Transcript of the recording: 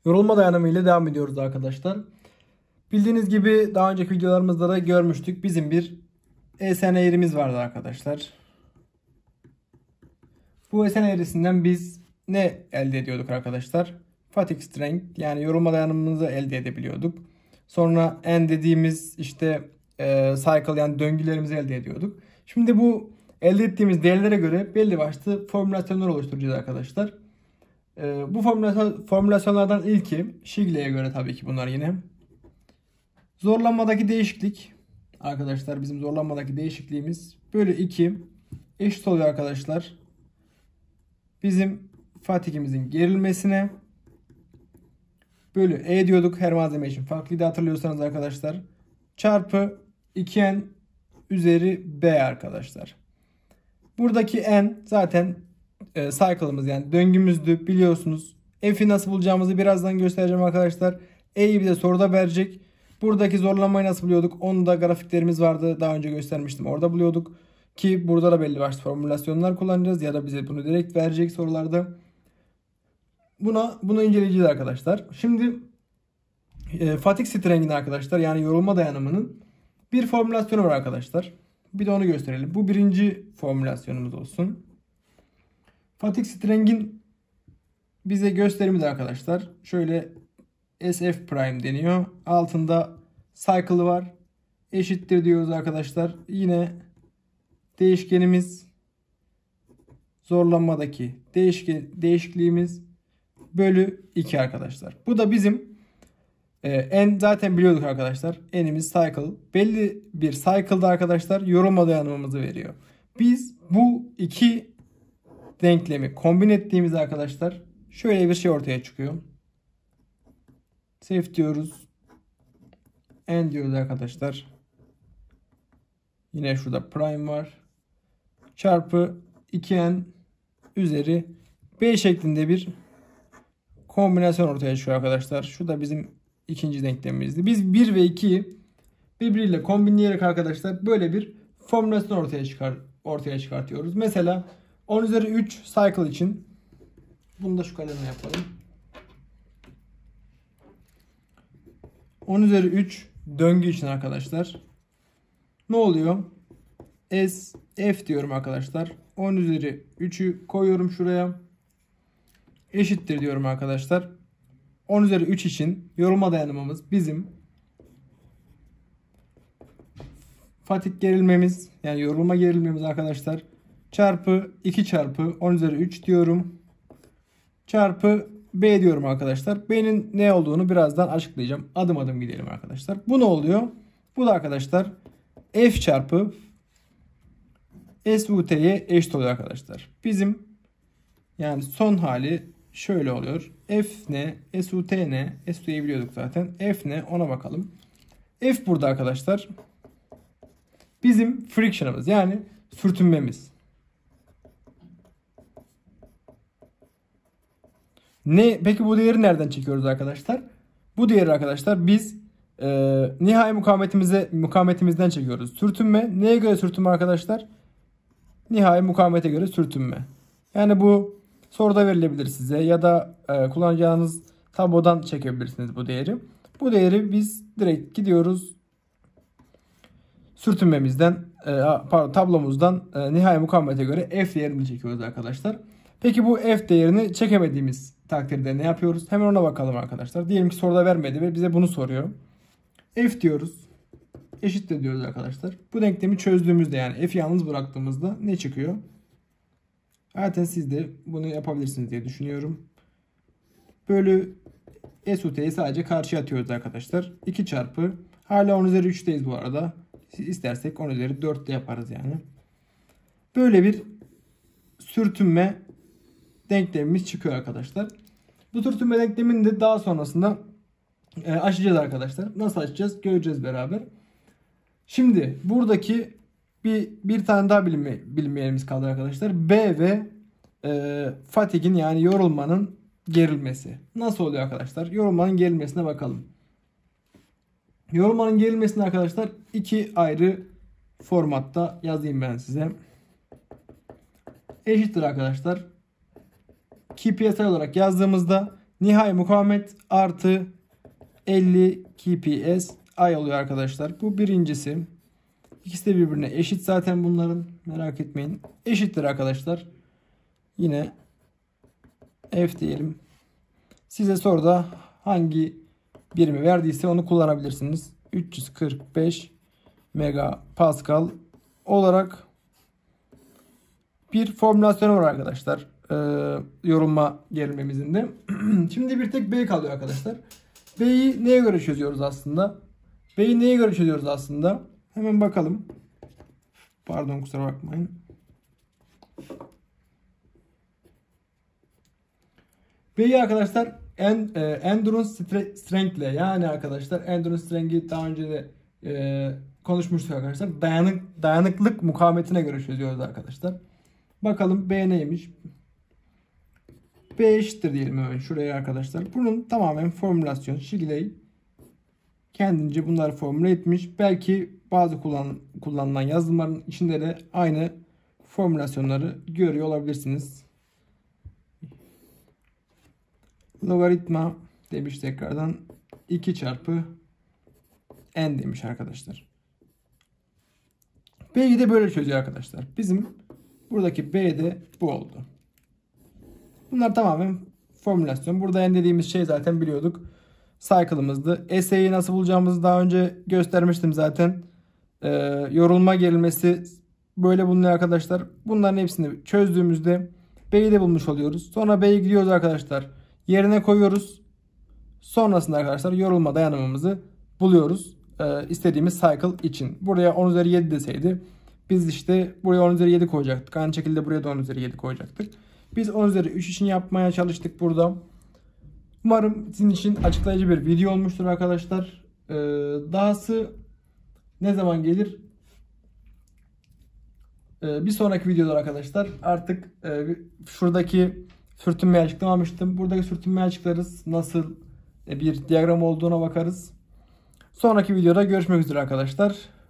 Yorulma dayanımı ile devam ediyoruz arkadaşlar. Bildiğiniz gibi daha önceki videolarımızda da görmüştük. Bizim bir ESN eğrimiz vardı arkadaşlar. Bu ESN eğrisinden biz ne elde ediyorduk arkadaşlar? Fatigue strength, yani yorulma dayanımımızı elde edebiliyorduk. Sonra N dediğimiz cycle, yani döngülerimizi elde ediyorduk. Şimdi bu elde ettiğimiz değerlere göre belli başlı formülasyonlar oluşturacağız arkadaşlar. Bu formülasyonlardan ilki Shigle'ye göre, tabii ki bunlar yine. Zorlanmadaki değişiklik arkadaşlar, bizim zorlanmadaki değişikliğimiz bölü 2 eşit oluyor arkadaşlar. Bizim fatigimizin gerilmesine bölü E diyorduk. Her malzeme için farklıydı, hatırlıyorsanız arkadaşlar. Çarpı 2N üzeri B arkadaşlar. Buradaki N zaten cycle'ımız, yani döngümüzdü, biliyorsunuz. F'i nasıl bulacağımızı birazdan göstereceğim arkadaşlar. E'yi bize soruda verecek. Buradaki zorlanmayı nasıl buluyorduk? Onu da grafiklerimiz vardı. Daha önce göstermiştim. Orada buluyorduk. Ki burada da belli başlı formülasyonlar kullanacağız. Ya da bize bunu direkt verecek sorularda. Bunu inceleyeceğiz arkadaşlar. Şimdi fatigue strength'in arkadaşlar, yani yorulma dayanımının bir formülasyonu var arkadaşlar. Bir de onu gösterelim. Bu birinci formülasyonumuz olsun. Fatigue strength'in bize gösterimi de arkadaşlar şöyle SF prime deniyor. Altında cycle'ı var. Eşittir diyoruz arkadaşlar. Yine değişkenimiz zorlanmadaki değişikliğimiz bölü 2 arkadaşlar. Bu da bizim N zaten biliyorduk arkadaşlar. N'imiz cycle. Belli bir cycle'da arkadaşlar yorulma dayanımımızı veriyor. Biz bu iki denklemi kombin ettiğimiz arkadaşlar şöyle bir şey ortaya çıkıyor. Save diyoruz. N diyoruz arkadaşlar. Yine şurada prime var. Çarpı 2N üzeri B şeklinde bir kombinasyon ortaya çıkıyor arkadaşlar. Şu da bizim ikinci denklemimizdi. Biz 1 ve 2'yi birbiriyle kombinleyerek arkadaşlar böyle bir formülasyon ortaya çıkartıyoruz. Mesela 10 üzeri 3 cycle için bunu da şu kalemle yapalım. 10 üzeri 3 döngü için arkadaşlar ne oluyor? F diyorum arkadaşlar. 10 üzeri 3'ü koyuyorum şuraya. Eşittir diyorum arkadaşlar. 10 üzeri 3 için yorulma dayanımımız bizim fatigue gerilmemiz, yani yorulma gerilmemiz arkadaşlar. Çarpı 2 çarpı 10 üzeri 3 diyorum. Çarpı B diyorum arkadaşlar. B'nin ne olduğunu birazdan açıklayacağım. Adım adım gidelim arkadaşlar. Bu ne oluyor? Bu da arkadaşlar F çarpı SUT'ye eşit oluyor arkadaşlar. Bizim yani son hali şöyle oluyor. F ne? SUT ne? SUT'yi biliyorduk zaten. F ne? Ona bakalım. F burada arkadaşlar bizim friction'ımız, yani sürtünmemiz. Peki bu değeri nereden çekiyoruz arkadaşlar? Bu değeri arkadaşlar biz nihai mukavemetimizden çekiyoruz. Sürtünme neye göre sürtünme arkadaşlar? Nihai mukavemete göre sürtünme. Yani bu soruda verilebilir size ya da kullanacağınız tablodan çekebilirsiniz bu değeri. Bu değeri biz direkt gidiyoruz sürtünmemizden, tablomuzdan nihai mukavemete göre F değerini çekiyoruz arkadaşlar. Peki bu F değerini çekemediğimiz takdirde ne yapıyoruz? Hemen ona bakalım arkadaşlar. Diyelim ki soruda vermedi ve bize bunu soruyor. F diyoruz. Eşittir diyoruz arkadaşlar. Bu denklemi çözdüğümüzde, yani F'i yalnız bıraktığımızda ne çıkıyor? Zaten siz de bunu yapabilirsiniz diye düşünüyorum. Bölü SUT'yi sadece karşıya atıyoruz arkadaşlar. 2 çarpı hala 10 üzeri 3'teyiz bu arada. İstersek 10 üzeri 4 de yaparız yani. Böyle bir sürtünme denklemimiz çıkıyor arkadaşlar. Bu sürtünme denklemini de daha sonrasında açacağız arkadaşlar. Nasıl açacağız? Göreceğiz beraber. Şimdi buradaki bir tane daha bilinmeyenimiz kaldı arkadaşlar. B ve fatigue'in, yani yorulmanın gerilmesi. Nasıl oluyor arkadaşlar? Yorulmanın gerilmesine bakalım. Yorulmanın gerilmesini arkadaşlar iki ayrı formatta yazayım ben size. Eşittir arkadaşlar. KPSI olarak yazdığımızda nihai mukavemet artı 50 kps ay oluyor arkadaşlar. Bu birincisi. İkisi de birbirine eşit zaten bunların. Merak etmeyin. Eşittir arkadaşlar. Yine F diyelim. Size soruda hangi birimi verdiyse onu kullanabilirsiniz. 345 megapascal olarak bir formülasyonu var arkadaşlar. Yorulma gerilmemizin de. Şimdi bir tek B kalıyor arkadaşlar. B'yi neye göre çözüyoruz aslında? B'yi neye göre çözüyoruz aslında? Hemen bakalım. Pardon, kusura bakmayın. B'yi arkadaşlar endurance strength ile, yani arkadaşlar endurance strength'i daha önce de konuşmuştuk arkadaşlar. Dayanıklılık mukavemetine göre çözüyoruz arkadaşlar. Bakalım B neymiş? B eşittir diyelim hemen şuraya arkadaşlar. Bunun tamamen formülasyon. Shigley kendince bunları formüle etmiş. Belki bazı kullanılan yazılımların içinde de aynı formülasyonları görüyor olabilirsiniz. Logaritma demiş tekrardan 2 çarpı n demiş arkadaşlar. B'yi de böyle çözüyor arkadaşlar. Bizim buradaki B de bu oldu. Bunlar tamamen formülasyon. Burada n dediğimiz şey zaten biliyorduk. Cycle'ımızdı. SE'yi nasıl bulacağımızı daha önce göstermiştim zaten. Yorulma gerilmesi böyle bulunuyor arkadaşlar. Bunların hepsini çözdüğümüzde B'yi de bulmuş oluyoruz. Sonra B'yi gidiyoruz arkadaşlar. Yerine koyuyoruz. Sonrasında arkadaşlar yorulma dayanımımızı buluyoruz. İstediğimiz cycle için. Buraya 10 üzeri 7 deseydi biz işte buraya 10 üzeri 7 koyacaktık. Aynı şekilde buraya da 10 üzeri 7 koyacaktık. Biz 10 üzeri 3 için yapmaya çalıştık burada. Umarım sizin için açıklayıcı bir video olmuştur arkadaşlar. Dahası ne zaman gelir? Bir sonraki videoda arkadaşlar artık şuradaki sürtünmeyi açıklamamıştım. Buradaki sürtünmeyi açıklarız. Nasıl bir diyagram olduğuna bakarız. Sonraki videoda görüşmek üzere arkadaşlar.